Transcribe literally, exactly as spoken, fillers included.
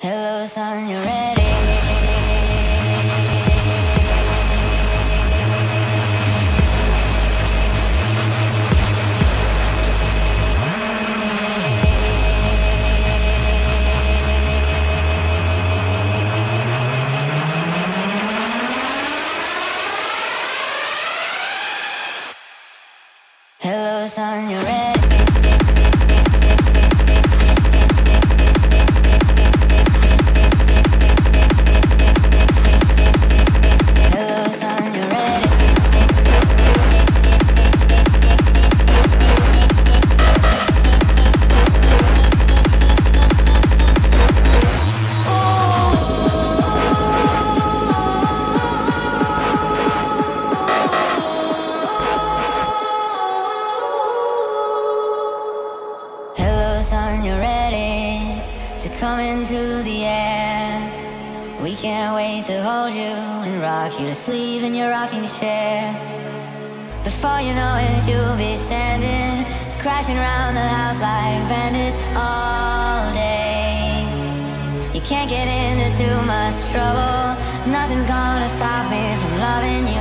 Hello, son, you ready? Hello, son, you ready? Hello, son, you ready? Hello, son, you ready to come into the air? We can't wait to hold you and rock you to sleep in your rocking chair. Before you know it, you'll be standing, crashing around the house like bandits all day. You can't get into too much trouble. Nothing's gonna stop me from loving you.